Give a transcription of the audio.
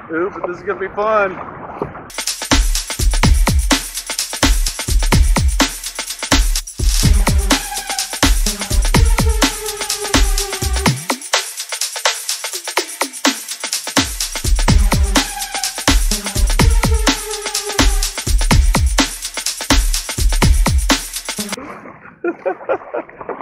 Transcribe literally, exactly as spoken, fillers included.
Ooh, but this is gonna be fun. Ha ha ha.